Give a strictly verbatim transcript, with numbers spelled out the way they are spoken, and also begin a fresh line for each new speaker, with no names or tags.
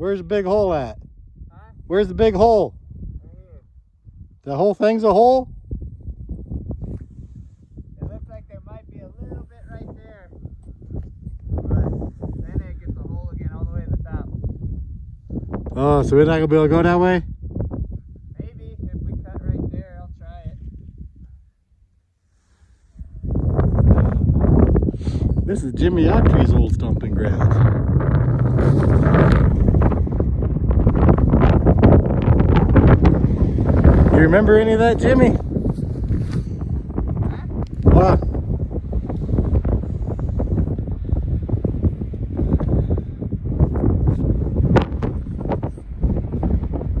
Where's the big hole at?
Huh?
Where's the big hole?
Right here.
The whole thing's a hole?
It looks like there might be a little bit right there. But then it gets a hole again all the way to the top.
Oh, so we're not gonna be able to go that way?
Maybe if we cut right there, I'll try it.
This is Jimmy Autry's old stomping grounds. You remember any of that, Jimmy?